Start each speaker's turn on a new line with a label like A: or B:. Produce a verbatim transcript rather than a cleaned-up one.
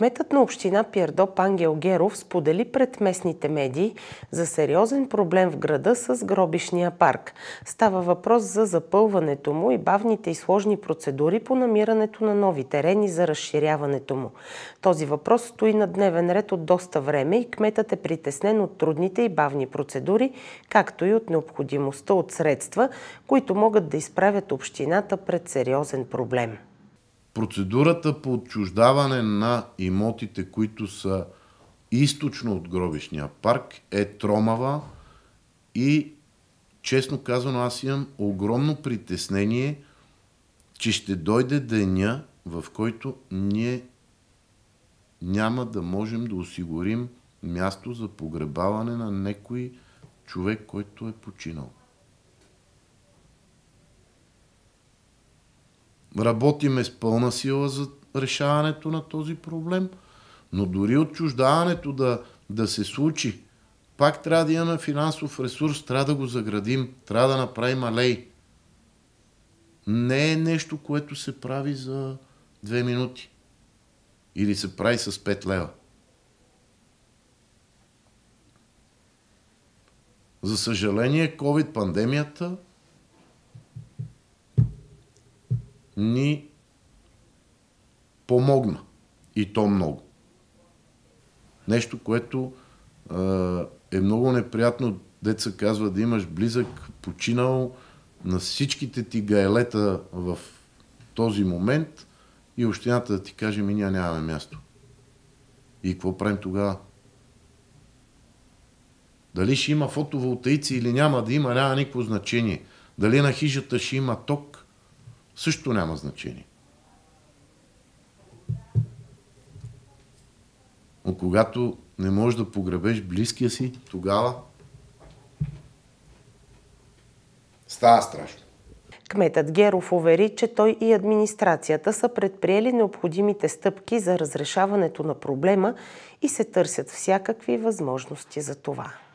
A: Кметът на община Пирдоп Ангел Геров сподели пред местните медии за сериозен проблем в града с гробищния парк. Става въпрос за запълването му и бавните и сложни процедури по намирането на нови терени за разширяването му. Този въпрос стои на дневен ред от доста време и кметът е притеснен от трудните и бавни процедури, както и от необходимостта от средства, които могат да изправят общината пред сериозен проблем.
B: Процедурата по отчуждаване на имотите, които са източно от гробищния парк, е тромава и, честно казано, аз имам огромно притеснение, че ще дойде деня, в който ние няма да можем да осигурим място за погребаване на някой човек, който е починал. Работиме с пълна сила за решаването на този проблем, но дори отчуждаването да, да се случи, пак трябва да имаме финансов ресурс, трябва да го заградим, трябва да направим алеи. Не е нещо, което се прави за две минути или се прави с пет лева. За съжаление, ковид-пандемията ни помогна. И то много. Нещо, което е, е много неприятно, деца казва, да имаш близък, починал на всичките ти гаелета в този момент и общината да ти каже, ми ние нямаме място. И какво правим тогава? Дали ще има фотоволтаици или няма да има, няма никакво значение. Дали на хижата ще има ток, също няма значение. Но когато не можеш да погребеш близкия си, тогава става страшно.
A: Кметът Геров увери, че той и администрацията са предприели необходимите стъпки за разрешаването на проблема и се търсят всякакви възможности за това.